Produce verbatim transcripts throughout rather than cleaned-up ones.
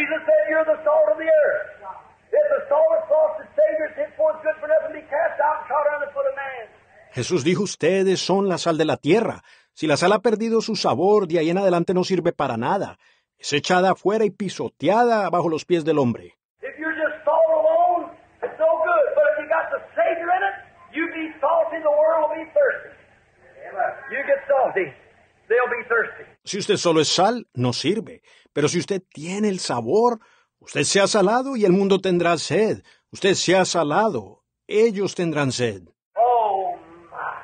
Jesus said, you're the salt of the earth. If the salt is lost its Savior, it's henceforth good for nothing, be cast out and trod under the foot of man. Jesús dijo, ustedes son la sal de la tierra. Si la sal ha perdido su sabor, de ahí en adelante no sirve para nada. Es echada afuera y pisoteada bajo los pies del hombre. If you're just salt alone, it's no good. But if you got the Savior in it, you be salty, the world will be thirsty. You get salty, they'll be thirsty. Si usted solo es sal, no sirve. Pero si usted tiene el sabor, usted sea salado y el mundo tendrá sed. Usted sea salado, ellos tendrán sed. Oh, my.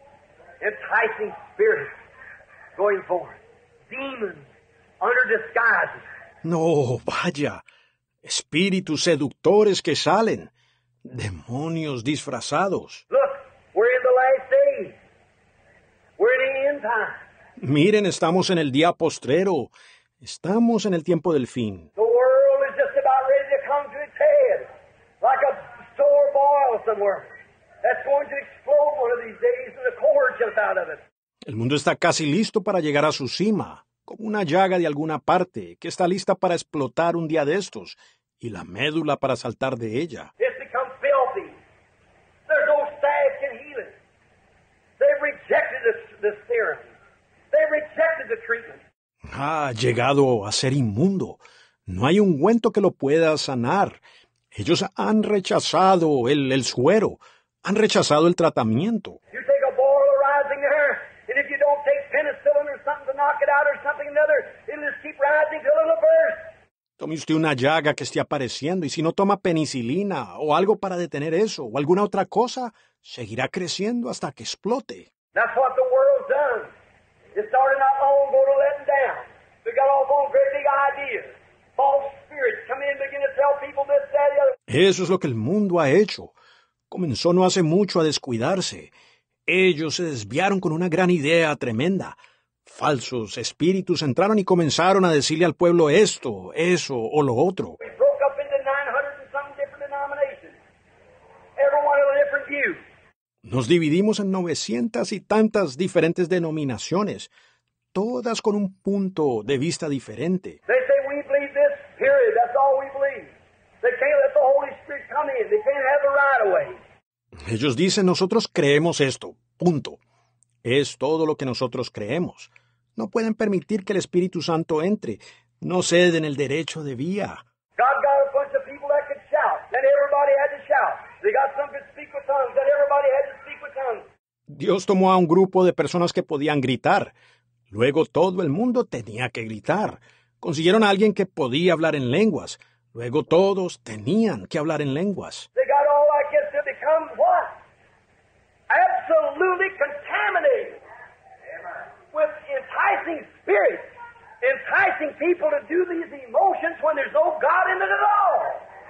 Enticing spirits going forth. Demons under disguises. No, vaya. Espíritus seductores que salen. Demonios disfrazados. Look, we're in the last days. We're in the end time. Miren, estamos en el día postrero. Estamos en el tiempo del fin. The world is just about ready to come to its head, like a sore boil somewhere. That's going to explode one of these days and the core jump out of it. El mundo está casi listo para llegar a su cima, como una llaga de alguna parte que está lista para explotar un día de estos, y la médula para saltar de ella. It's become filthy. There's no salve can heal it. They've rejected the, the serum. They've rejected the treatment. Ha llegado a ser inmundo. No hay ungüento que lo pueda sanar. Ellos han rechazado el, el suero, han rechazado el tratamiento. You take a boil arising there, and if you don't take penicillin or something to knock it out or something another, it'll just keep rising till it'll burst. Tome usted una llaga que esté apareciendo y si no toma penicilina o algo para detener eso o alguna otra cosa, seguirá creciendo hasta que explote. That's what the world's done. It started not long ago to let them down. They got off on great big ideas. False spirits come in and begin to tell people this, that, the other. Eso es lo que el mundo ha hecho. Comenzó no hace mucho a descuidarse. Ellos se desviaron con una gran idea tremenda. Falsos espíritus entraron y comenzaron a decirle al pueblo esto, eso o lo otro. We broke up into nine hundred and some different denominations. Every one with a different view. Nos dividimos en novecientas y tantas diferentes denominaciones, todas con un punto de vista diferente. They say we believe this, period. That's all we believe. They can't let the Holy Spirit come in. They can't have the right of way. Ellos dicen, nosotros creemos esto, punto. Es todo lo que nosotros creemos. No pueden permitir que el Espíritu Santo entre. No ceden el derecho de vía. God got a bunch of people that could shout. Then everybody had to shout. They got some could speak with tongues. Then everybody had to speak with tongues. Dios tomó a un grupo de personas que podían gritar. Luego todo el mundo tenía que gritar. Consiguieron a alguien que podía hablar en lenguas. Luego todos tenían que hablar en lenguas. They got all that gets to become what? Absolutely contaminated with enticing spirits, enticing people to do these emotions when there's no God in it at all.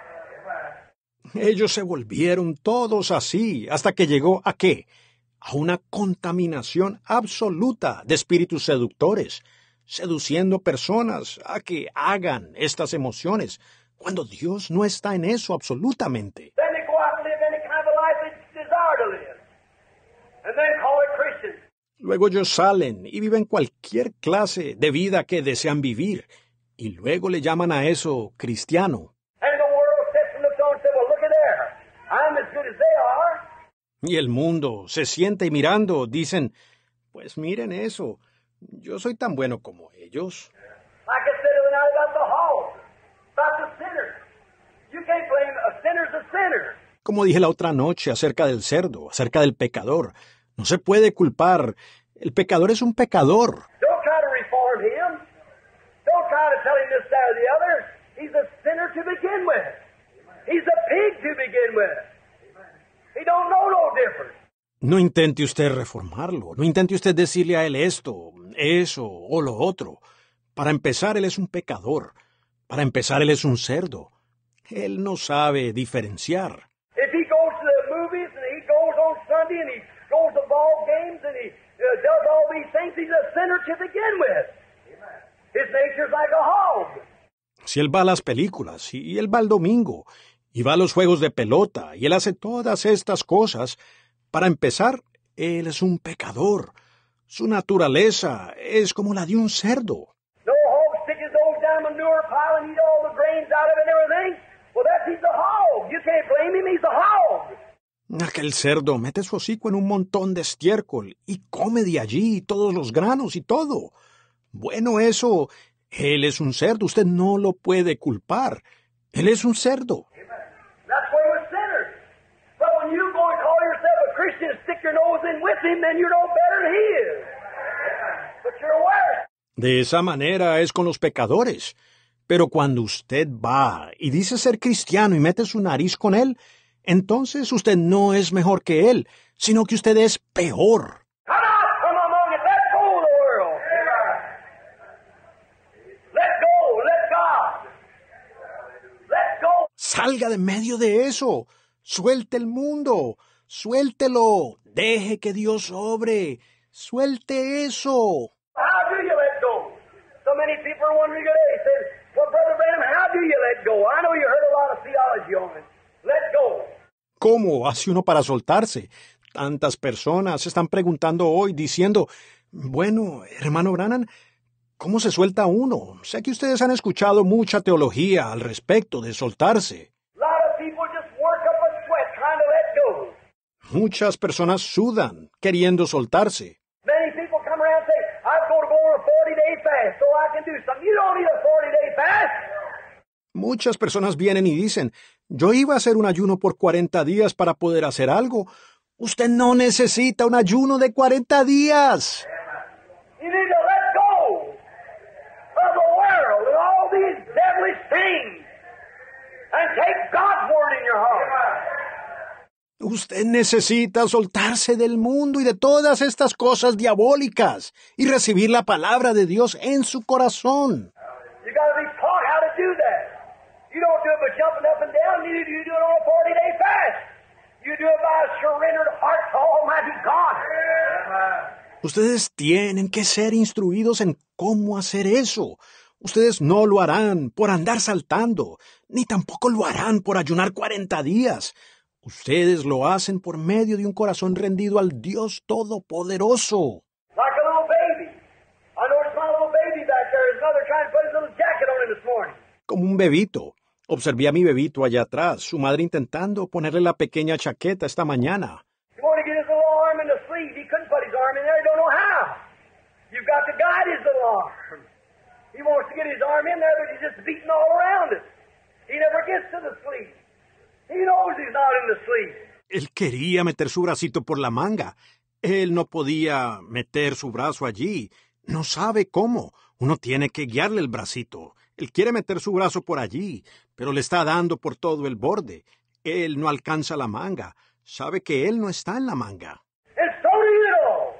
Ellos se volvieron todos así, hasta que llegó a ¿qué? A una contaminación absoluta de espíritus seductores, seduciendo personas a que hagan estas emociones, cuando Dios no está en eso absolutamente. Then they go out and live any kind of life they desire to live, and then call it Christian. Luego ellos salen y viven cualquier clase de vida que desean vivir, y luego le llaman a eso cristiano. And the world sits and looks on and says, well, look at there. I'm as good as they are. Y el mundo se sienta y mirando, dicen, pues miren eso, yo soy tan bueno como ellos. Like I said the other night about the hog, about the sinner. You can't blame a sinner's a sinner. Como dije la otra noche acerca del cerdo, acerca del pecador, no se puede culpar. El pecador es un pecador. Don't try to reform him. Don't try to tell him this, that, or the other. He's a sinner to begin with. He's a pig to begin with. He don't know no difference. No intente usted reformarlo. No intente usted decirle a él esto, eso o lo otro. Para empezar, él es un pecador. Para empezar, él es un cerdo. Él no sabe diferenciar. If he goes to the movies and he goes on Sunday and he goes to ball games and he uh, does all these things, he's a sinner to begin with. His nature's like a hog. Si él va a las películas, y él va al domingo, y va a los juegos de pelota, y él hace todas estas cosas, para empezar, él es un pecador. Su naturaleza es como la de un cerdo. No hog stick his nose down a manure pile and eat all the grain que el cerdo mete su hocico en un montón de estiércol y come de allí todos los granos y todo. Bueno, eso, él es un cerdo, usted no lo puede culpar. Él es un cerdo. That's why we're sinners. But when you go and call yourself a Christian and stick your nose in with him, then you're no better than he is. But you're aware. De esa manera es con los pecadores. Pero cuando usted va y dice ser cristiano y mete su nariz con él, entonces usted no es mejor que él, sino que usted es peor. Come out from among it. Let go of the world. Let go. Let God. Let go. Salga de medio de eso. Suelte el mundo. Suéltelo. Deje que Dios obre. Suelte eso. How do you let go? So many people are wondering today. Said, well, Brother Branham, how do you let go? I know you heard a lot of theology on it. Let go. ¿Cómo hace uno para soltarse? Tantas personas se están preguntando hoy, diciendo, bueno, hermano Branham, ¿cómo se suelta uno? Sé que ustedes han escuchado mucha teología al respecto de soltarse. A lot of people just work up a sweat trying to let go. Muchas personas sudan queriendo soltarse. Many people come around and say, I'm going to go on a forty-day fast so I can do something. You don't need a forty-day fast. Muchas personas vienen y dicen, yo iba a hacer un ayuno por cuarenta días para poder hacer algo. Usted no necesita un ayuno de cuarenta días. You need to let go of the world and all these devilish things and take God's word in your heart. Usted necesita soltarse del mundo y de todas estas cosas diabólicas y recibir la palabra de Dios en su corazón. You got to be taught how to do that. You don't do it by jumping up and down, neither do you do it on a forty-day fast. You do it by a surrendered heart to Almighty God. Ustedes tienen que ser instruidos en cómo hacer eso. Ustedes no lo harán por andar saltando, ni tampoco lo harán por ayunar cuarenta días. Ustedes lo hacen por medio de un corazón rendido al Dios Todopoderoso. Like a little baby. I noticed my little baby back there. His mother trying to put his little jacket on him this morning. Como un bebito. Observé a mi bebito allá atrás, su madre intentando ponerle la pequeña chaqueta esta mañana. He wanted to get his little arm in the sleeve. He couldn't put his arm in there. He don't know how. You've got to guide his little arm. He wants to get his arm in there, but he's just beating all around it. He never gets to the sleeve. He knows he's not in the sleeve. Él quería meter su bracito por la manga. Él no podía meter su brazo allí. No sabe cómo. Uno tiene que guiarle el bracito. Él quiere meter su brazo por allí, pero le está dando por todo el borde. Él no alcanza la manga. Sabe que él no está en la manga. And so do you know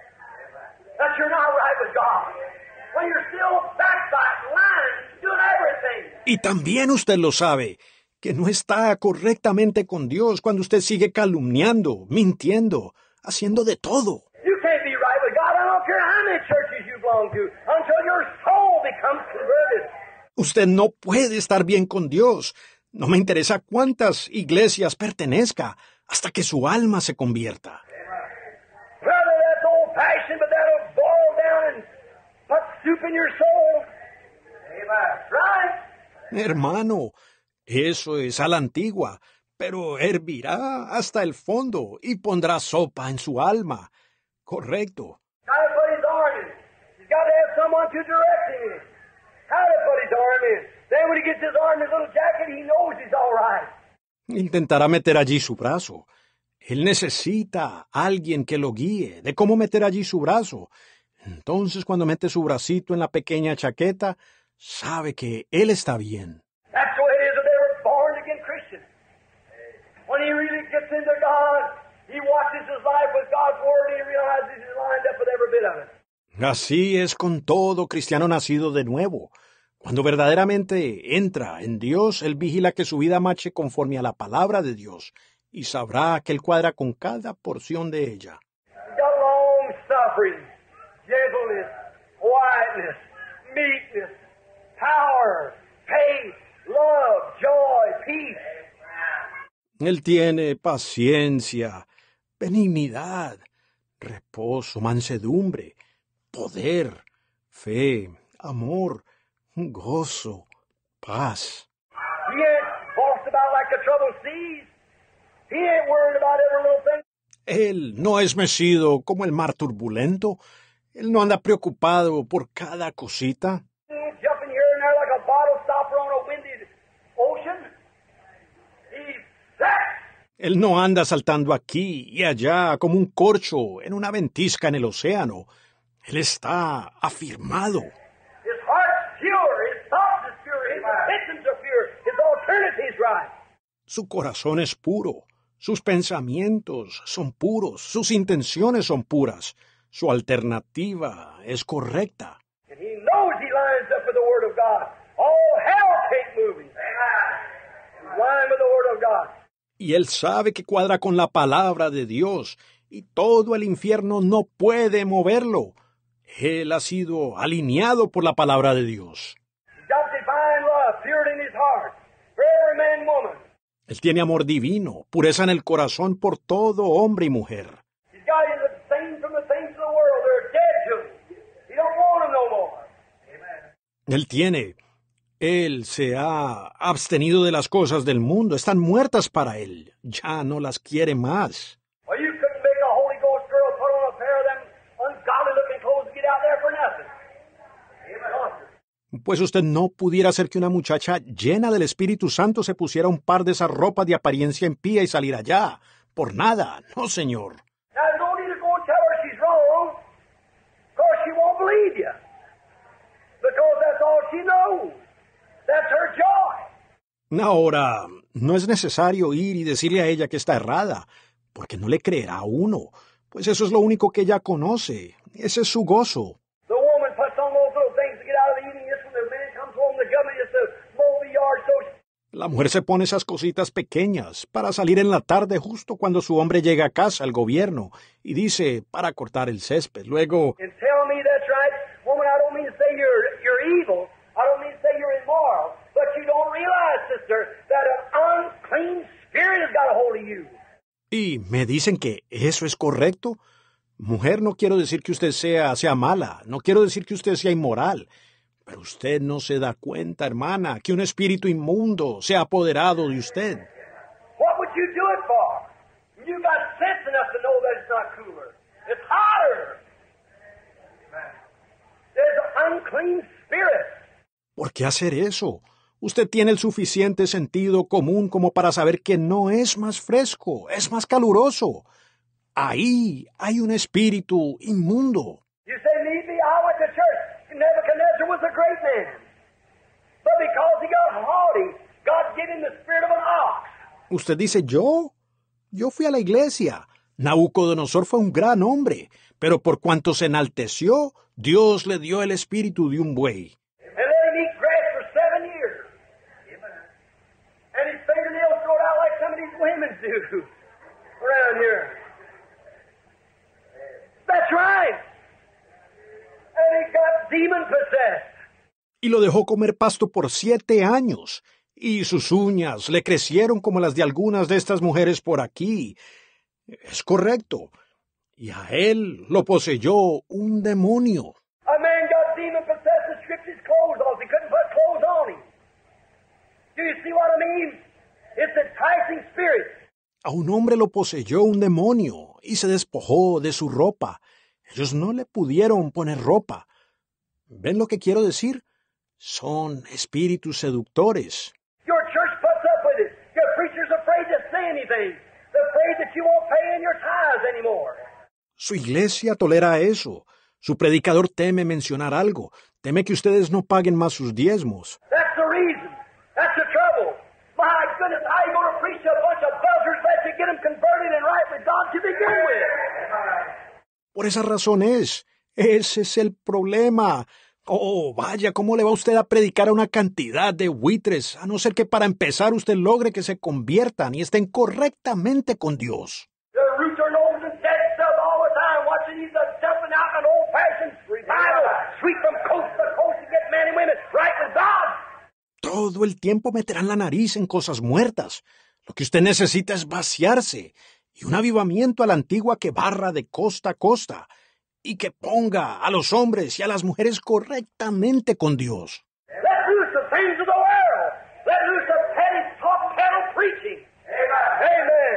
that you're not right with God. When you're still backbiting, lying, doing everything. Y también usted lo sabe, que no está correctamente con Dios cuando usted sigue calumniando, mintiendo, haciendo de todo. You can't be right with God. I don't care how many churches you belong to until your soul becomes converted. Usted no puede estar bien con Dios. No me interesa cuántas iglesias pertenezca hasta que su alma se convierta. Brother, that's old-fashioned, but that'll boil down and put soup in your soul. Amen. Right? Hermano, eso es a la antigua, pero hervirá hasta el fondo y pondrá sopa en su alma. Correcto. How to put his arm in. He's got to have someone to direct him in. How to put his arm in. Then when he gets his arm in his little jacket, he knows he's all right. Intentará meter allí su brazo. Él necesita a alguien que lo guíe de cómo meter allí su brazo. Entonces, cuando mete su bracito en la pequeña chaqueta, sabe que él está bien. That's the way it is with every born-again Christian. When he really gets into God, he watches his life with God's Word, and he realizes he's lined up with every bit of it. Así es con todo cristiano nacido de nuevo. Cuando verdaderamente entra en Dios, él vigila que su vida marche conforme a la palabra de Dios y sabrá que él cuadra con cada porción de ella. He's got long suffering, gentleness, quietness, meekness, power, faith, love, joy, peace. Él tiene paciencia, benignidad, reposo, mansedumbre, poder, fe, amor, gozo, paz. He ain't bossed about like the troubled seas. He ain't worried about every little thing. Él no es mecido como el mar turbulento. Él no anda preocupado por cada cosita. Jumping here and there like a bottle stopper on a windy ocean. He's set. Él no anda saltando aquí y allá como un corcho en una ventisca en el océano. Él está afirmado. His heart's pure, his thoughts is pure, his intentions are pure, his alternative's right. Su corazón es puro, sus pensamientos son puros, sus intenciones son puras, su alternativa es correcta. And he knows he lines up with the Word of God. All hell can't move him. He's lined with the Word of God. Y él sabe que cuadra con la palabra de Dios, y todo el infierno no puede moverlo. Él ha sido alineado por la palabra de Dios. He's got divine love, purity in his heart, for every man and woman. Él tiene amor divino, pureza en el corazón por todo hombre y mujer. He's got him abstained from the things of the world. They're dead to him. He don't want them no more. Amen. Él tiene, él se ha abstenido de las cosas del mundo, están muertas para él, ya no las quiere más. Well, you couldn't make a Holy Ghost girl put on a pair of them ungodly looking clothes and get out there for nothing. Amen. Pues usted no pudiera hacer que una muchacha llena del Espíritu Santo se pusiera un par de esas ropas de apariencia impía y salir allá. Por nada, no, señor. Now, you don't need to go and tell her she's wrong, because she won't believe you. Because that's all she knows. That's her joy. Ahora, no es necesario ir y decirle a ella que está errada, porque no le creerá a uno, pues eso es lo único que ella conoce. Ese es su gozo. The woman puts on those little things to get out of the evening. This when the man comes home, the government just to mow the yard so she... La mujer se pone esas cositas pequeñas para salir en la tarde justo cuando su hombre llega a casa, al gobierno, y dice, para cortar el césped. Luego, And tell me that's right. Woman, I don't mean to say you're, you're evil. I don't mean to say you're immoral. But you don't realize, sister, that an unclean spirit has got a hold of you. y me dicen que eso es correcto. Mujer, no quiero decir que usted sea, sea mala, no quiero decir que usted sea inmoral, pero usted no se da cuenta, hermana, que un espíritu inmundo se ha apoderado de usted. What would you do it for? You got sense enough to know that it's not cooler. It's hotter. There's an unclean spirit. ¿Por qué hacer eso? Usted tiene el suficiente sentido común como para saber que no es más fresco, es más caluroso. Ahí hay un espíritu inmundo. You say, me be, I went to church. Nebuchadnezzar was a great man. But because he got haughty, God gave him the spirit of an ox. Usted dice, ¿yo? Yo fui a la iglesia. Nabucodonosor fue un gran hombre, pero por cuanto se enalteció, Dios le dio el espíritu de un buey. And let him eat grass for seven years. And his fingernails growed out like some of these women do around here. That's right. And he got demon possessed. Y lo dejó comer pasto por siete años, y sus uñas le crecieron como las de algunas de estas mujeres por aquí. Es correcto. Y a él lo poseyó un demonio. A man got demon possessed and stripped his clothes off. He couldn't put clothes on him. Do you see what I mean? It's enticing spirit. A un hombre lo poseyó un demonio y se despojó de su ropa. Ellos no le pudieron poner ropa. ¿Ven lo que quiero decir? Son espíritus seductores. Your church puts up with it. Your preacher's afraid to say anything. They're afraid that you won't pay in your tithes anymore. Su iglesia tolera eso. Su predicador teme mencionar algo. Teme que ustedes no paguen más sus diezmos. That's the reason. That's the trouble. My goodness, how you going to preach to a bunch of buzzards that you get them converted and right with God to begin with? Por esa razón es. Ese es el problema. Oh, vaya, ¿cómo le va usted a predicar a una cantidad de buitres, a no ser que para empezar usted logre que se conviertan y estén correctamente con Dios? The roots are nose and dead stuff all the time, watching these uh, jumping out an old-fashioned revival, sweep from coast to coast to get men and women right with God. Todo el tiempo meterán la nariz en cosas muertas. Lo que usted necesita es vaciarse y un avivamiento a la antigua que barra de costa a costa y que ponga a los hombres y a las mujeres correctamente con Dios. Let loose the things of the world. Let loose the petty, soft pedal preaching. Amen. Amen.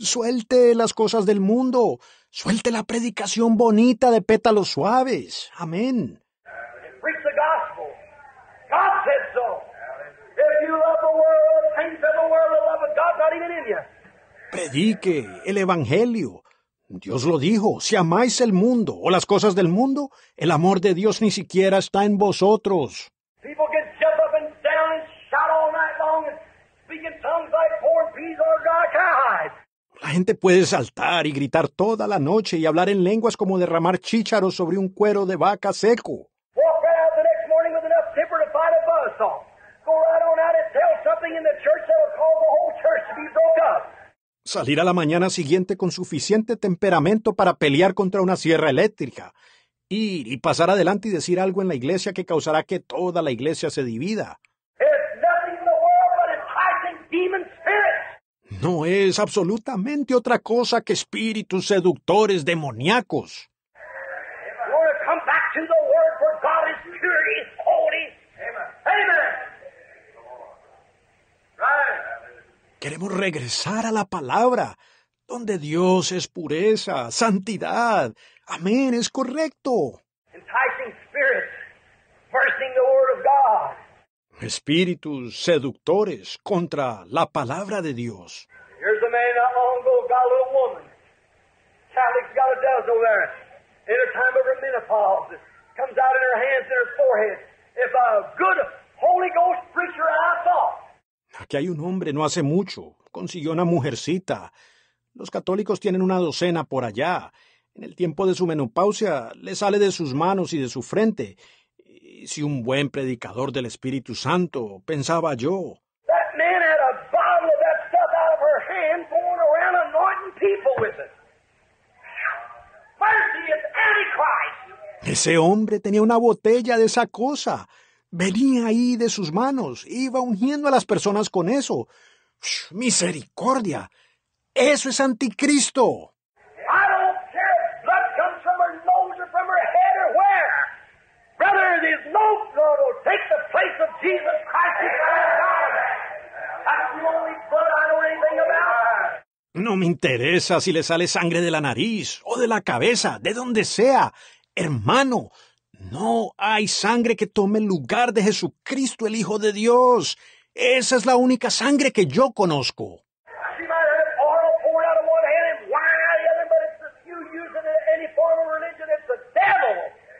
Suelte las cosas del mundo. Suelte la predicación bonita de pétalos suaves. Amén. Preach the gospel. God said so. If you love the world, things of the world, the love of God's not even in you. Predique el evangelio. Dios lo dijo, si amáis el mundo o las cosas del mundo, el amor de Dios ni siquiera está en vosotros. People can jump up and down and shout all night long and speak in tongues like corn peas or God cowhide. La gente puede saltar y gritar toda la noche y hablar en lenguas como derramar chícharos sobre un cuero de vaca seco. Walk right out the next morning with enough temper to fight a buzzsaw. Go right on out and tell something in the church that will cause the whole church to be broke up. Salir a la mañana siguiente con suficiente temperamento para pelear contra una sierra eléctrica. Ir y pasar adelante y decir algo en la iglesia que causará que toda la iglesia se divida. There's nothing in the world but enticing demon spirits. No es absolutamente otra cosa que espíritus seductores demoníacos. You want to come back to the Word where God is pure, He's holy. Amen. Amen. Right. Queremos regresar a la palabra, donde Dios es pureza, santidad. Amén, es correcto. Enticing spirits, versing the Word of God. Espíritus seductores contra la palabra de Dios. Here's a man not long ago got a little woman. Catholic's got a dozen over there. In her time of her menopause, it comes out in her hands and her forehead. If a good Holy Ghost preacher I saw. Aquí hay un hombre no hace mucho. Consiguió una mujercita. Los católicos tienen una docena por allá. En el tiempo de su menopausia le sale de sus manos y de su frente. Y si un buen predicador del Espíritu Santo, pensaba yo. That man had a bottle of that stuff out of her hand going around anointing people with it. Mercy, it's Antichrist. Ese hombre tenía una botella de esa cosa. Venía ahí de sus manos. Iba ungiendo a las personas con eso. ¡Shh! ¡Misericordia! ¡Eso es anticristo! I don't care if blood comes from her nose or from her head or where. Brother, there's no blood will take the place of Jesus Christ, the Son of God. That's the only blood I know anything about. No me interesa si le sale sangre de la nariz o de la cabeza, de donde sea. Hermano, no hay sangre que tome el lugar de Jesucristo, el Hijo de Dios. Esa es la única sangre que yo conozco. She might have oil poured out of one hand and wine out of the other, but it's the you using it in any form of religion, it's the devil.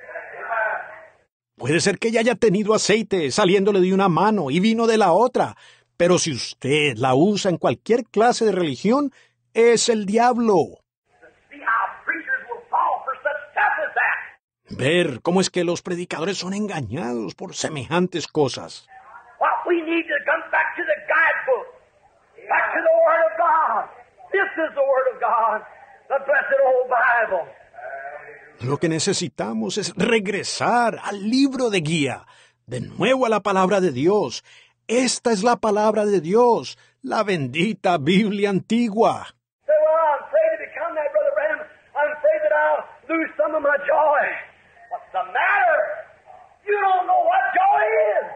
Puede ser que ella haya tenido aceite saliéndole de una mano y vino de la otra, pero si usted la usa en cualquier clase de religión, es el diablo. See how preachers will fall for such stuff as that. Ver cómo es que los predicadores son engañados por semejantes cosas. What we need to come back to the guidebook, back to the Word of God. This is the Word of God, the blessed old Bible. Lo que necesitamos es regresar al libro de guía, de nuevo a la palabra de Dios. Esta es la palabra de Dios, la bendita Biblia antigua. Say, well, I'm afraid to become that, Brother Branham. I'm afraid that I'll lose some of my joy. What's the matter? You don't know what joy is.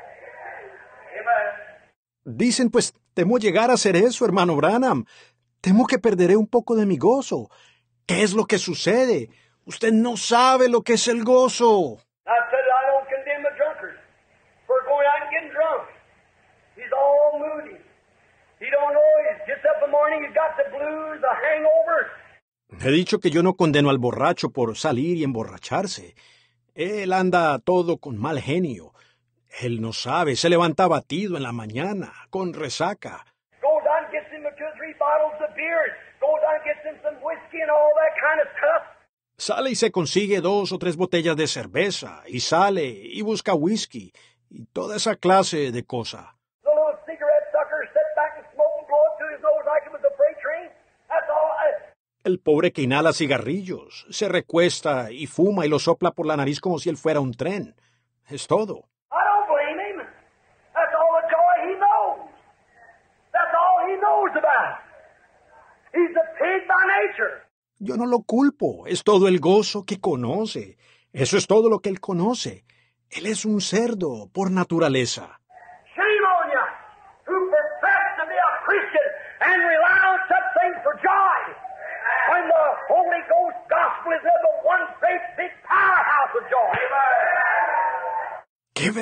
Amen. Dicen, pues, temo llegar a hacer eso, hermano Branham. Temo que perderé un poco de mi gozo. ¿Qué es lo que sucede? Usted no sabe lo que es el gozo. I said I don't condemn the drunkard for going out and getting drunk. He's all moody. He don't know. He gets up in the morning, he's got the blues, the hangover. He dicho que yo no condeno al borracho por salir y emborracharse. Él anda todo con mal genio. Él no sabe, se levanta abatido en la mañana, con resaca. Goes out and gets him two or three bottles of beer. Goes out and gets him some whiskey and all that kind of stuff. Sale y se consigue dos o tres botellas de cerveza, y sale y busca whisky, y toda esa clase de cosa. The little cigarette sucker sit back and smoke and blow it through his nose like it was a freight train. That's all. I... El pobre que inhala cigarrillos, se recuesta y fuma y lo sopla por la nariz como si él fuera un tren. Es todo. I don't blame him. That's all the joy he knows. That's all he knows about. He's a pig by nature. Yo no lo culpo, es todo el gozo que conoce. Eso es todo lo que él conoce. Él es un cerdo por naturaleza. Shame on you, who profess to be a Christian and rely on such things for joy.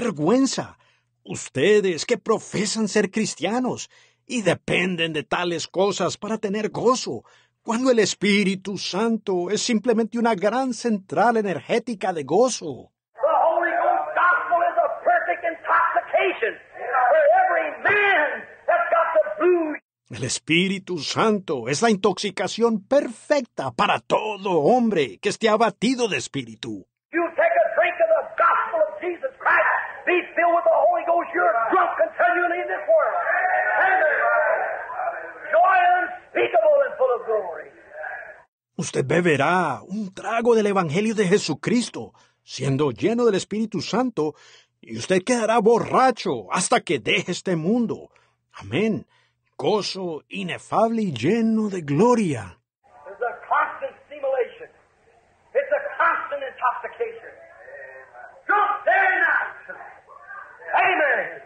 vergüenza! Ustedes que profesan ser cristianos y dependen de tales cosas para tener gozo, cuando el Espíritu Santo es simplemente una gran central energética de gozo. The Holy Ghost gospel is a perfect intoxication for every man that's got the blues. El Espíritu Santo es la intoxicación perfecta para todo hombre que esté abatido de espíritu. You take a drink of the gospel of Jesus Christ, be filled with the Holy Ghost, you're drunk continually in this world. Amen. Joy unspeakable and full of glory. Usted beberá un trago del Evangelio de Jesucristo, siendo lleno del Espíritu Santo, y usted quedará borracho hasta que deje este mundo. Amén. Gozo inefable y lleno de gloria. There's a constant stimulation. It's a constant intoxication. Drunk day and night. Amen.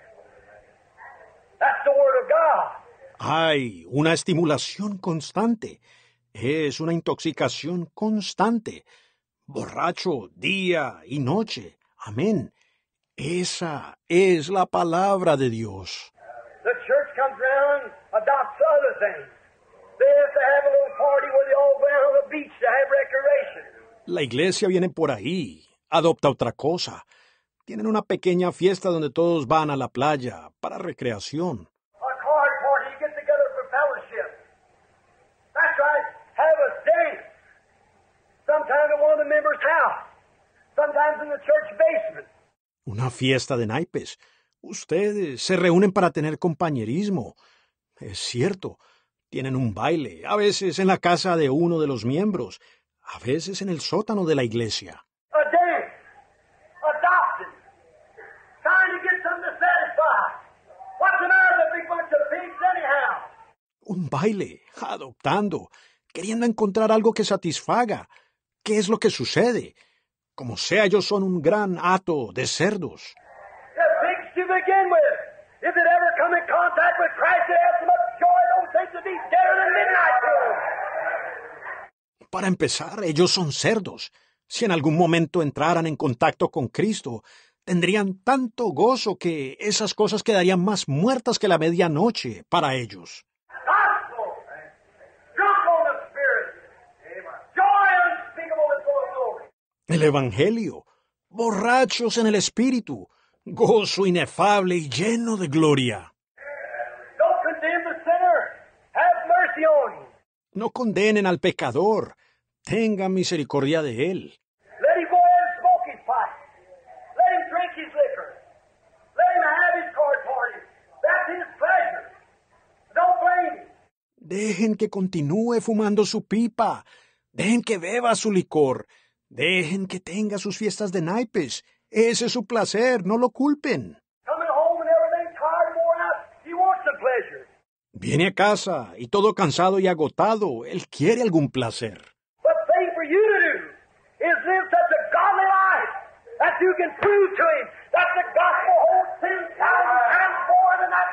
That's the Word of God. Hay una estimulación constante. Es una intoxicación constante. Borracho día y noche. Amén. Esa es la palabra de Dios. The church comes around, adopts other things. They have to have a little party where they all go down on the beach to have recreation. La iglesia viene por ahí, adopta otra cosa. Tienen una pequeña fiesta donde todos van a la playa para recreación. A card party, you get together for fellowship. That's right, have a dance. Sometimes at one of the members' house. Sometimes in the church basement. Una fiesta de naipes. Ustedes se reúnen para tener compañerismo. Es cierto, tienen un baile, a veces en la casa de uno de los miembros, a veces en el sótano de la iglesia. A dance. Adopted. Trying to get something to satisfy. What's the matter with a big bunch of pigs anyhow? Un baile, adoptando, queriendo encontrar algo que satisfaga. ¿Qué es lo que sucede? Como sea, ellos son un gran hato de cerdos. They're pigs to begin with. If it ever come in contact with Christ, they have so much joy, those things would be deader than midnight to them. Para empezar, ellos son cerdos. Si en algún momento entraran en contacto con Cristo, tendrían tanto gozo que esas cosas quedarían más muertas que la medianoche para ellos. Gospel. Drunk on the Spirit. Joy unspeakable and full of glory. El Evangelio, borrachos en el Espíritu, gozo inefable y lleno de gloria. Don't condemn the sinner. Have mercy on him. No condenen al pecador, tengan misericordia de él. Let him go ahead and smoke his pipe. Let him drink his liquor. Let him have his card party. That's his pleasure. Don't blame him. Dejen que continúe fumando su pipa, dejen que beba su licor, dejen que tenga sus fiestas de naipes. Ese es su placer, no lo culpen. Coming home and everything tired and worn out, he wants the pleasure. Viene a casa y todo cansado y agotado, él quiere algún placer. But the thing for you to do is live such a godly life that you can prove to him that the gospel holds ten thousand times more than that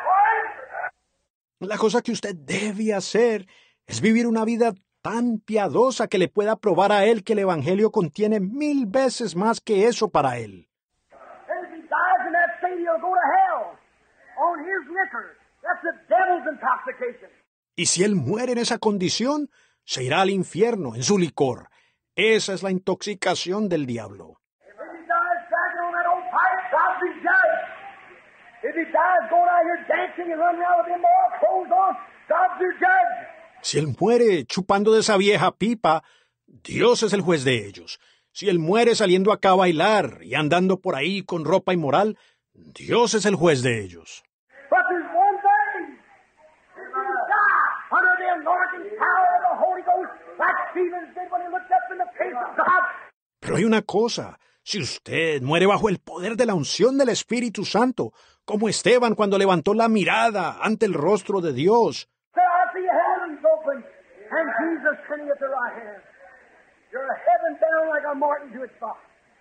one. La cosa que usted debe hacer es vivir una vida tan piadosa que le pueda probar a él que el Evangelio contiene mil veces más que eso para él. And if he dies in that state, he'll go to hell on his liquor. That's the devil's intoxication. Y si él muere en esa condición, se irá al infierno en su licor. Esa es la intoxicación del diablo. If he dies dragging on that old pipe, God's his judge. If he dies going out here dancing and running around with immoral clothes on, God's your judge. Si él muere chupando de esa vieja pipa, Dios es el juez de ellos. Si él muere saliendo acá a bailar y andando por ahí con ropa inmoral, Dios es el juez de ellos. But there's one thing. If you die under the anointing power of the Holy Ghost, like Stephen did when he looked up in the face of God. Pero hay una cosa. Si usted muere bajo el poder de la unción del Espíritu Santo, como Esteban cuando levantó la mirada ante el rostro de Dios, Say, I see heavens open, and Jesus sitting at the right hand. You're heaven bound like a martin to its box.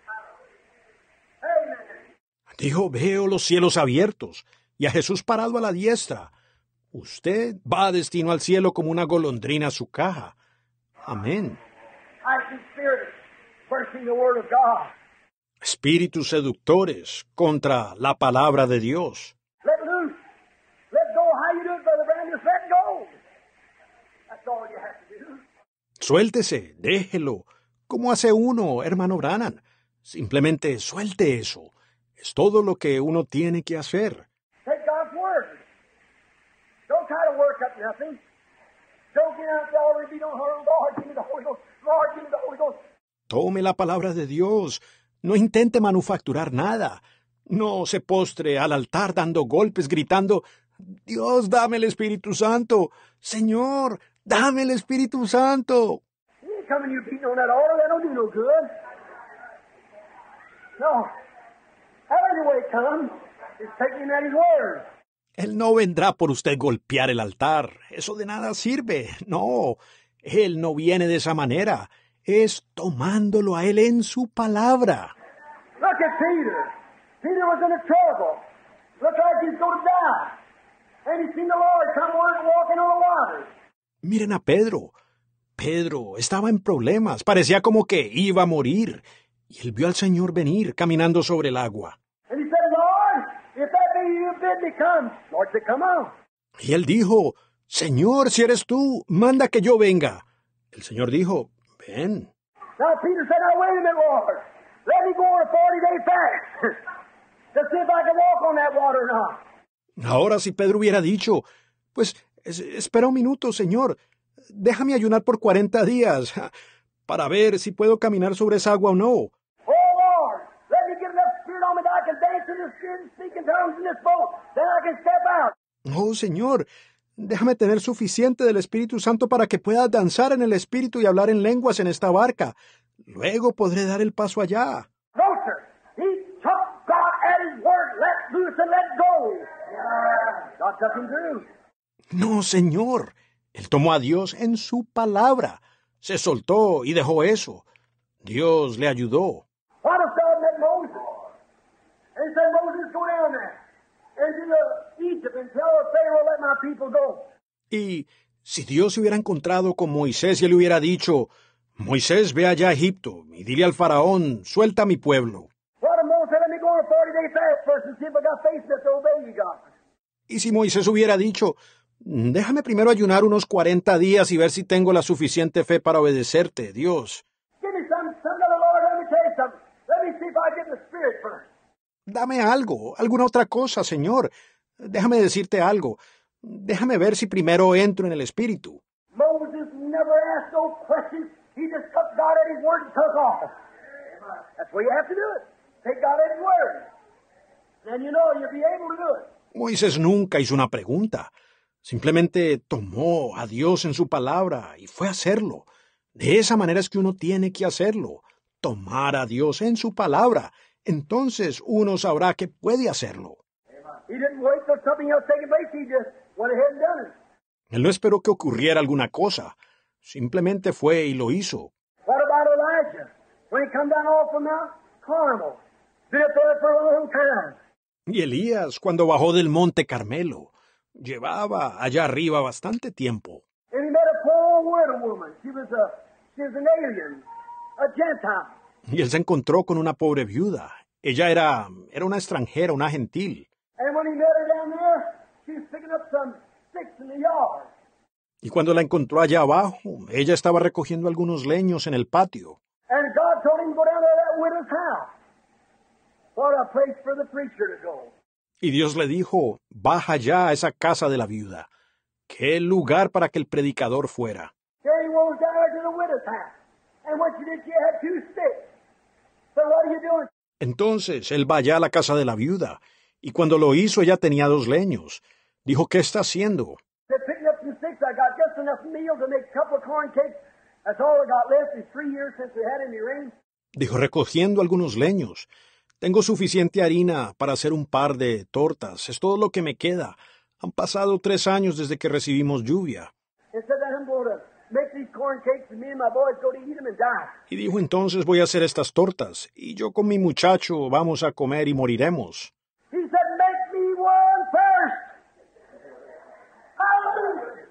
Amen. dijo, veo los cielos abiertos y a Jesús parado a la diestra. Usted va destino al cielo como una golondrina a su caja. Amén. I see Spirit bursting the Word of God. espíritus seductores contra la palabra de Dios. Let loose. Let go. How you do it, Brother Branham? Just let go. That's all you have to do. Suéltese, déjelo. ¿Cómo hace uno, hermano Branham? Simplemente suelte eso. Es todo lo que uno tiene que hacer. Take God's word. Don't try to work up nothing. Don't get out there already be no hurry. Lord, give me the Holy Ghost. Lord, give me the Holy Ghost. Tome la palabra de Dios. No intente manufacturar nada. No se postre al altar dando golpes, gritando, Dios, dame el Espíritu Santo. Señor, dame el Espíritu Santo. You ain't coming you beating on that altar. That don't do no good. No. However way it comes, it's taking at His word. Él no vendrá por usted golpear el altar. Eso de nada sirve. No, Él no viene de esa manera. Es tomándolo a Él en su palabra. Look at Peter. Peter was in a trouble. Looked like he's going to die. And he seen the Lord come walking on the water. Miren a Pedro. Pedro estaba en problemas. Parecía como que iba a morir. Y él vio al Señor venir caminando sobre el agua. And he said, Lord, if that be you, bid me come. Lord said, come on. Y él dijo, Señor, si eres tú, manda que yo venga. El Señor dijo, ven. Now Peter said, now wait a minute, Lord. Let me go on a forty-day fast to see if I can walk on that water or not. Ahora si Pedro hubiera dicho, pues es, espera un minuto, Señor. Déjame ayunar por cuarenta días para ver si puedo caminar sobre esa agua o no. Oh, Lord, let me get enough spirit on me that I can dance in the spirit and speak in tongues in this boat. Then I can step out. Oh, Señor, déjame tener suficiente del Espíritu Santo para que pueda danzar en el Espíritu y hablar en lenguas en esta barca. Luego podré dar el paso allá. No, sir. He took God at His word. Let loose and let go. God took him through. No, Señor. Él tomó a Dios en su palabra. Se soltó y dejó eso. Dios le ayudó. What if God met Moses? And he said, Moses, go down there and to the Egypt and tell the Pharaoh, let my people go. Y si Dios se hubiera encontrado con Moisés y le hubiera dicho, Moisés, ve allá a Egipto y dile al faraón, suelta a mi pueblo. What if Moses said, let me go on a forty-day fast first and see if I got faith enough to obey you, God? Y si Moisés hubiera dicho, déjame primero ayunar unos cuarenta días y ver si tengo la suficiente fe para obedecerte, Dios. Give me some, some of the Lord, let me tell you something. Let me see if I get the Spirit first. Dame algo, alguna otra cosa, Señor. Déjame decirte algo. Déjame ver si primero entro en el Espíritu. Moses never asked no questions. He just took God at His word and took off. That's the way you have to do it. Take God at His word. Then you know you'll be able to do it. Moisés nunca hizo una pregunta. Simplemente tomó a Dios en su palabra y fue a hacerlo. De esa manera es que uno tiene que hacerlo. Tomar a Dios en su palabra. Entonces uno sabrá que puede hacerlo. He didn't wait till something else taking place. He just went ahead and done it. Él no esperó que ocurriera alguna cosa. Simplemente fue y lo hizo. What about Elijah? When he come down off from Mount Carmel. Been up there for a long time. Y Elías, cuando bajó del monte Carmelo, llevaba allá arriba bastante tiempo. And he met a poor widow woman. She was a she was an alien, a Gentile. Y él se encontró con una pobre viuda. Ella era, era una extranjera, una gentil. And when he met her down there, she was picking up some sticks in the yard. Y cuando la encontró allá abajo, ella estaba recogiendo algunos leños en el patio. And God told him to go down to that widow's house. What a place for the preacher to go. Y Dios le dijo, baja ya a esa casa de la viuda. Qué lugar para que el predicador fuera. There he was down there to the widow's house. And what she did, she had two sticks. So what are you doing? Entonces él va allá a la casa de la viuda. Y cuando lo hizo, ella tenía dos leños. Dijo, ¿qué está haciendo? Said, picking up some sticks, I got just enough meal to make a couple of corn cakes. That's all I got left. It's three years since we had any rain. Dijo, recogiendo algunos leños. Tengo suficiente harina para hacer un par de tortas. Es todo lo que me queda. Han pasado tres años desde que recibimos lluvia. And said that I'm going to make these corn cakes and me and my boys go to eat them and die. Y dijo, entonces voy a hacer estas tortas. Y yo con mi muchacho vamos a comer y moriremos. He said, make me one first. Hallelujah.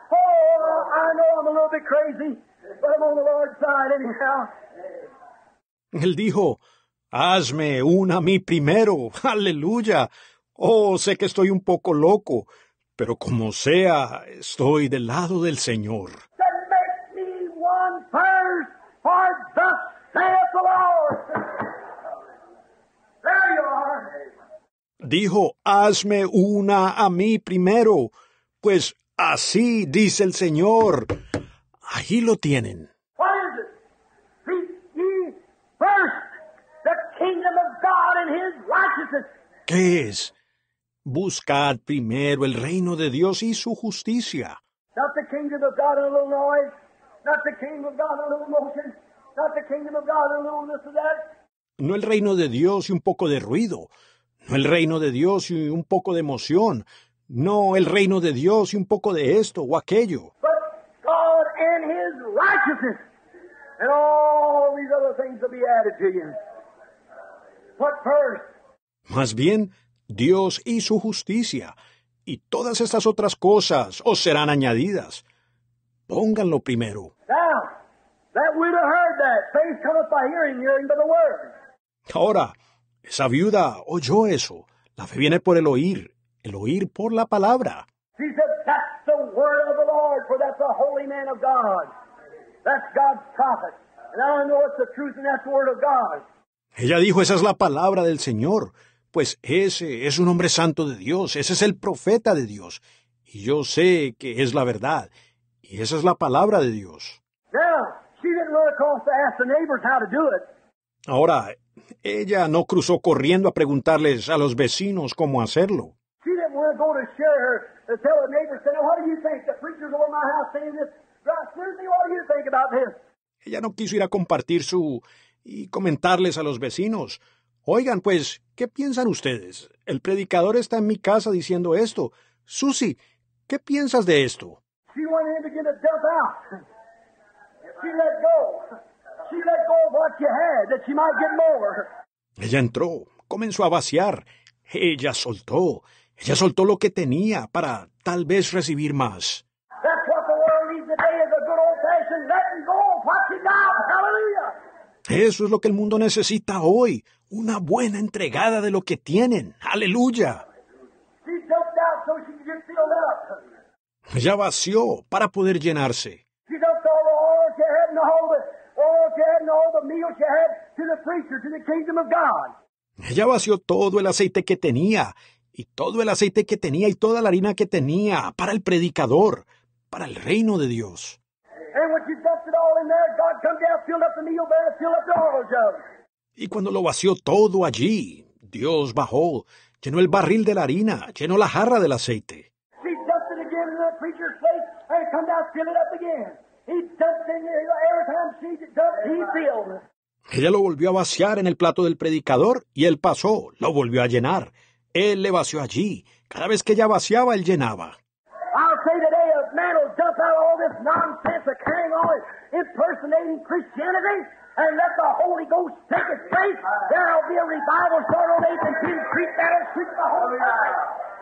Oh, I know I'm a little bit crazy, but I'm on the Lord's side anyhow. Él dijo, Hazme una a mí primero. Aleluya. Oh, sé que estoy un poco loco, pero como sea, estoy del lado del Señor. Then make me one first, for thus saith the Lord. There you are. Dijo, hazme una a mí primero, pues así dice el Señor. Ahí lo tienen. What is it? Seek ye first the kingdom of God and his righteousness. ¿Qué es? Buscad primero el reino de Dios y su justicia. Not the kingdom of God and a little noise. Not the kingdom of God and a little motion. Not the kingdom of God and a little this or that. No el reino de Dios y un poco de ruido. No el reino de Dios y un poco de emoción. No el reino de Dios y un poco de esto o aquello. But God and his righteousness. And all these other things will be added to you. What first? Más bien, Dios y su justicia, y todas estas otras cosas os serán añadidas. Pónganlo primero. Now, that widow heard that. Faith cometh by hearing, hearing by the word. Ahora, esa viuda oyó eso. La fe viene por el oír, el oír por la palabra. She said, that's the word of the Lord, for that's a holy man of God. That's God's prophet. And I know it's the truth, and that's the word of God. Ella dijo, esa es la palabra del Señor, pues ese es un hombre santo de Dios, ese es el profeta de Dios, y yo sé que es la verdad, y esa es la palabra de Dios. Now, she didn't run across to ask the neighbors how to do it. Ahora, ella no cruzó corriendo a preguntarles a los vecinos cómo hacerlo. She didn't want to go to share her, to tell her neighbors, say, what do you think? The preacher's over my house saying this. Susie, what do you think about this? Ella no quiso ir a compartir su... y comentarles a los vecinos. Oigan, pues, ¿qué piensan ustedes? El predicador está en mi casa diciendo esto. Susie, ¿qué piensas de esto? She wanted him to get a dump out. She let go. She let go of what she had, that she might get more. Ella entró, comenzó a vaciar. Ella soltó. Ella soltó lo que tenía para tal vez recibir más. That's what the world needs today, is a good old-fashioned letting go of what you got. Hallelujah. Eso es lo que el mundo necesita hoy, una buena entregada de lo que tienen. ¡Aleluya! She dumped out so she could get filled up. Ella vació para poder llenarse. She dumped all the oil she had and all the oil she had and all the meal she had to the preacher, to the kingdom of God. Ella vació todo el aceite que tenía, y todo el aceite que tenía y toda la harina que tenía para el predicador, para el reino de Dios. And when she dumped it all in there, God come down, filled up the meal barrel, filled up the oil jug. Y cuando lo vació todo allí, Dios bajó, llenó el barril de la harina, llenó la jarra del aceite. She dumped it again in the preacher's plate, and come down, fill it up again. He dumped it in there. Every time she dumped, he filled. Ella lo volvió a vaciar en el plato del predicador, y él pasó, lo volvió a llenar. Él le vació allí. Cada vez que ella vaciaba, él llenaba. I'll say today, a man will dump out all this nonsense of carrying on impersonating Christianity and let the Holy Ghost take its place. There'll be a revival short on eighth and Peter Creek that'll sweep the whole night.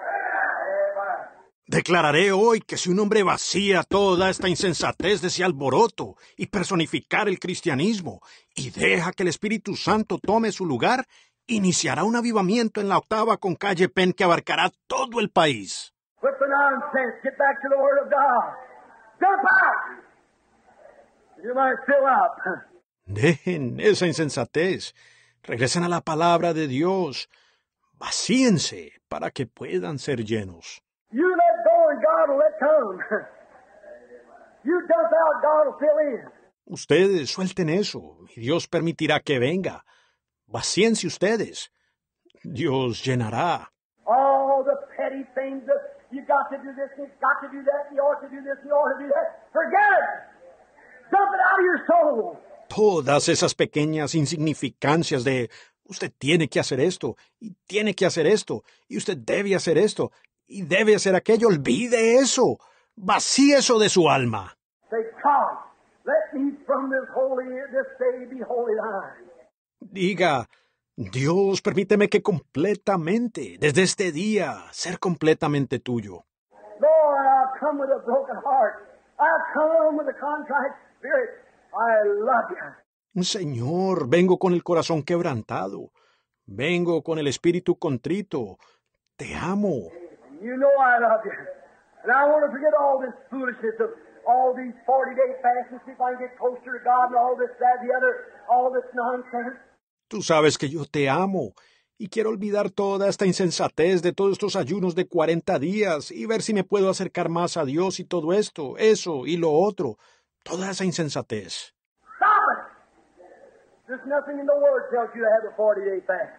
Declararé hoy que si un hombre vacía toda esta insensatez de ese alboroto y personificar el cristianismo y deja que el Espíritu Santo tome su lugar, iniciará un avivamiento en la octava con calle Penn que abarcará todo el país. Quit the nonsense. Get back to the Word of God. Jump out. You might fill up. Dejen esa insensatez. Regresen a la palabra de Dios. Vacíense para que puedan ser llenos. You let go and God will let come. You dump out, God will fill in. Ustedes suelten eso y Dios permitirá que venga. Vacíense ustedes. Dios llenará. All the petty things that you got to do this, you got to do that, you ought to do this, you ought to do that. Forget it. Dump it out of your soul. Todas esas pequeñas insignificancias de usted tiene que hacer esto, y tiene que hacer esto, y usted debe hacer esto, y debe hacer aquello. Olvide eso. Vacíe eso de su alma. Say, God, let me from this holy, this day be holy thine. Diga, Dios, permíteme que completamente, desde este día, ser completamente tuyo. Lord, I've come with a broken heart. I've come with a contrite spirit. I love you. Señor, vengo con el corazón quebrantado. Vengo con el espíritu contrito. Te amo. You know I love you. And I want to forget all this foolishness of all these forty-day fasts and see if I can get closer to God and all this, that, the other, all this nonsense. Tú sabes que yo te amo y quiero olvidar toda esta insensatez de todos estos ayunos de cuarenta días y ver si me puedo acercar más a Dios y todo esto, eso y lo otro, toda esa insensatez. Stop it! There's nothing in the Word tells you to have a forty-day fast.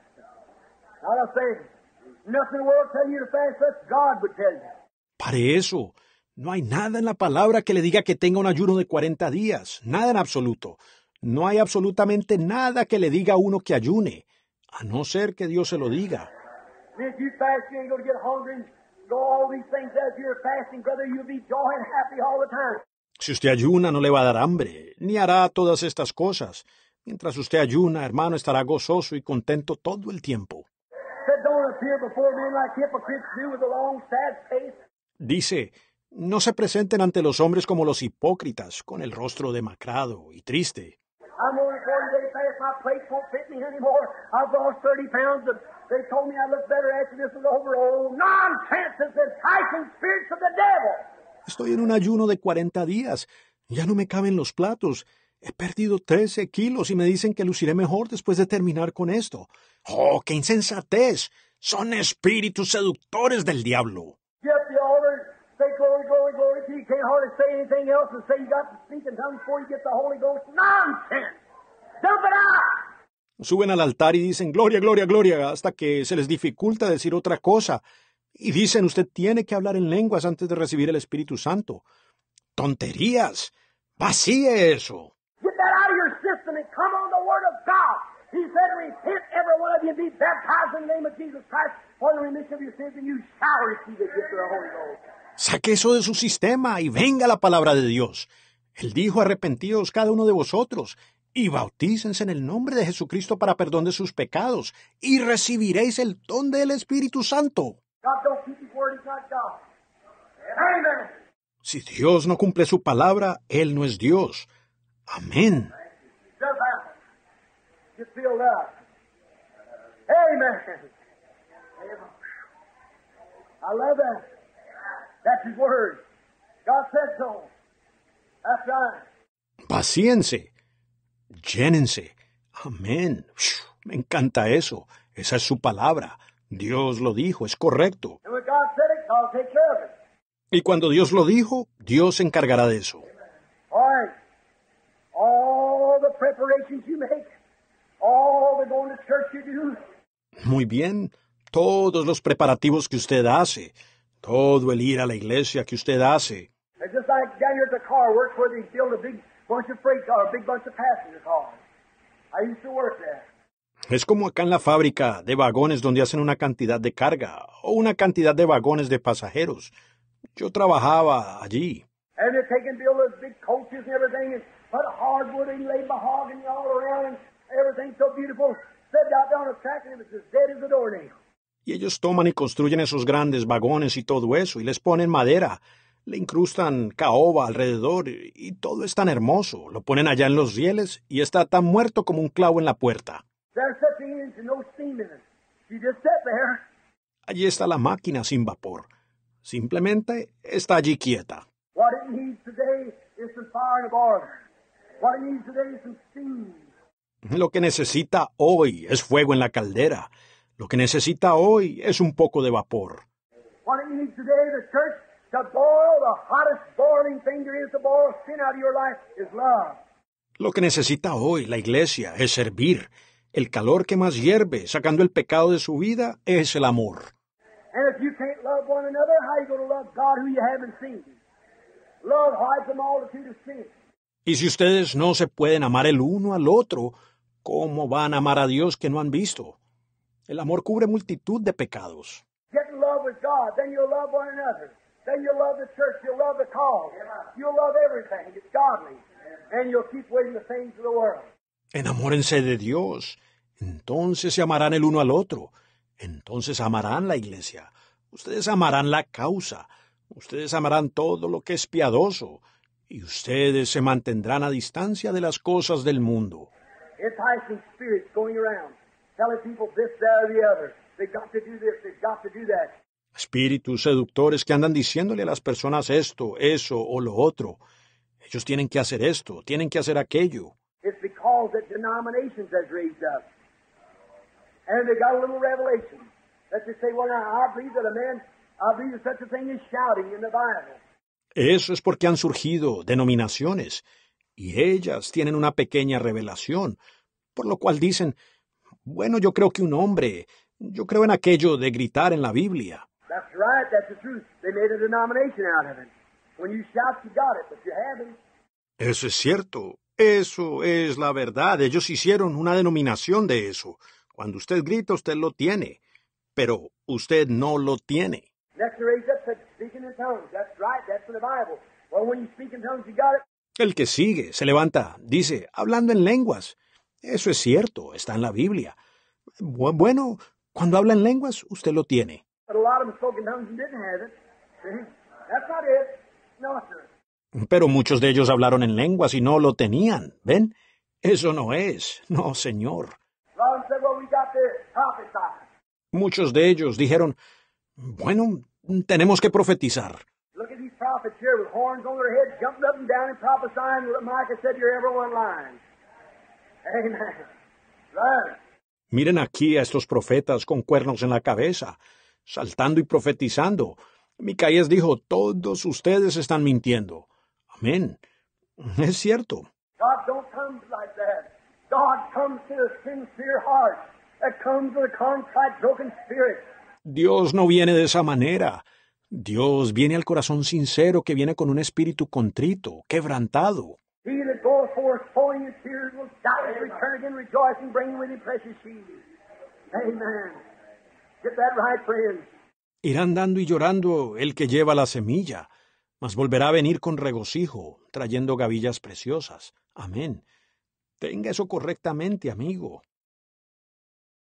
Not a thing. Nothing in the world tells you to fast, that's God would tell you. Pare eso. No hay nada en la palabra que le diga que tenga un ayuno de cuarenta días. Nada en absoluto. No hay absolutamente nada que le diga a uno que ayune, a no ser que Dios se lo diga. If you fast, you ain't going to get hungry and go all these things as you're fasting, brother. You'll be joy and happy all the time. Si usted ayuna, no le va a dar hambre, ni hará todas estas cosas. Mientras usted ayuna, hermano, estará gozoso y contento todo el tiempo. Said, don't appear before men like hypocrites do with a long, sad face. Dice, no se presenten ante los hombres como los hipócritas, con el rostro demacrado y triste. I'm on a forty-day fast. My plates won't fit me anymore. I've lost thirty pounds. And they told me I look better after this was over. Oh, nonsense! It's the enticing spirits of the devil. Estoy en un ayuno de cuarenta días. Ya no me caben los platos. He perdido trece kilos y me dicen que luciré mejor después de terminar con esto. ¡Oh, qué insensatez! Son espíritus seductores del diablo. Get up the altar, say glory, glory, glory till you can't hardly say anything else and say you got to speak in tongues before you get the Holy Ghost. Nonsense! Dump it out! Suben al altar y dicen gloria, gloria, gloria, hasta que se les dificulta decir otra cosa. Y dicen usted tiene que hablar en lenguas antes de recibir el Espíritu Santo. ¡Tonterías! ¡Vacíe eso! Get that out of your system and come on the Word of God. He said, repent, every one of you, and be baptized in the name of Jesus Christ for the remission of your sins, and you shall receive the gift of the Holy Ghost. Saque eso de su sistema y venga la palabra de Dios. Él dijo, arrepentíos cada uno de vosotros y bautícense en el nombre de Jesucristo para perdón de sus pecados y recibiréis el don del Espíritu Santo. God don't keep His word, He's not God. Amen. Si Dios no cumple su palabra, Él no es Dios. Amén. Just happen. Get filled up. Amen. I love that. That's His word. God said so. That's right. Paciencia. Llénense. Amén. Me encanta eso. Esa es su palabra. Dios lo dijo, es correcto. And when God said it, I'll take care of it. Y cuando Dios lo dijo, Dios se encargará de eso. All right. All the preparations you make, all the going to church you do, Muy bien. Todos los preparativos que usted hace, todo el ir a la iglesia que usted hace, it's just like down here at the car works where they build a big bunch of freight cars, a big bunch of passenger cars. I used to work there. es como acá en la fábrica de vagones donde hacen una cantidad de carga o una cantidad de vagones de pasajeros. Yo trabajaba allí. And they take and build those big coaches and everything and put hardwood and lay mahogany all around and everything so beautiful. Set out down the track and it was as dead as a doornail. Y ellos toman y construyen esos grandes vagones y todo eso, y les ponen madera, le incrustan caoba alrededor, y todo es tan hermoso. Lo ponen allá en los rieles y está tan muerto como un clavo en la puerta. There's set the engine, no steam in it. She just sat there. Allí está la máquina sin vapor. Simplemente está allí quieta. What it needs today is some fire in the boiler. What it needs today is some steam. Lo que necesita hoy es fuego en la caldera. Lo que necesita hoy es un poco de vapor. What it needs today, the church, to boil the hottest boiling thing there is to boil sin out of your life is love. Lo que necesita hoy la iglesia es servir. El calor que más hierve, sacando el pecado de su vida, es el amor. And if you can't love one another, how are you going to love God who you haven't seen? Love hides a multitude of sins. Y si ustedes no se pueden amar el uno al otro, ¿cómo van a amar a Dios que no han visto? El amor cubre multitud de pecados. Get in love with God, then you'll love one another. Then you'll love the church, you'll love the cause. You'll love everything. It's godly. And you'll keep waiting the things of the world. Enamórense de Dios. Entonces se amarán el uno al otro. Entonces amarán la iglesia. Ustedes amarán la causa. Ustedes amarán todo lo que es piadoso. Y ustedes se mantendrán a distancia de las cosas del mundo. enticing spirits going around, telling people this, that, or the other. They've got to do this, they've got to do that. Espíritus seductores que andan diciéndole a las personas esto, eso o lo otro. Ellos tienen que hacer esto, tienen que hacer aquello. It's because that denominations has raised up. And they got a little revelation. That they say, well, now, I believe that a man, I believe that such a thing is shouting in the Bible. Eso es porque han surgido denominaciones, y ellas tienen una pequeña revelación, por lo cual dicen, bueno, yo creo que un hombre, yo creo en aquello de gritar en la Biblia. That's right, that's the truth. They made a denomination out of it. When you shout, you got it, but you haven't. Eso es cierto, eso es la verdad. Ellos hicieron una denominación de eso. Cuando usted grita, usted lo tiene, pero usted no lo tiene. Next to raise up said, speaking in tongues. That's right, that's in the Bible. Well, when you speak in tongues, you got it. El que sigue, se levanta, dice, hablando en lenguas. Eso es cierto, está en la Biblia. Bueno, cuando habla en lenguas, usted lo tiene. But a lot of them spoke in tongues and didn't have it. See? That's not it. No, sir. Pero muchos de ellos hablaron en lenguas y no lo tenían, ¿ven? Eso no es, no, señor. A lot of them said, well, we got to prophesy. Muchos de ellos dijeron, bueno, tenemos que profetizar. Look at these prophets here with horns on their heads, jumping up and down and prophesying. Micah said, you're every one lying. Amen. Right. Miren aquí a estos profetas con cuernos en la cabeza, saltando y profetizando. Micaías dijo, todos ustedes están mintiendo. Amén. Es cierto. God don't come like that. God comes to a sincere heart that comes with a contrite, broken spirit. Dios no viene de esa manera. Dios viene al corazón sincero que viene con un espíritu contrito, quebrantado. He that goeth forth sowing his tears will doubtless return again rejoicing, bringing with him precious sheaves. Amen. Get that right, friends. Irán dando y llorando el que lleva la semilla, mas volverá a venir con regocijo, trayendo gavillas preciosas. Amén. Tenga eso correctamente, amigo.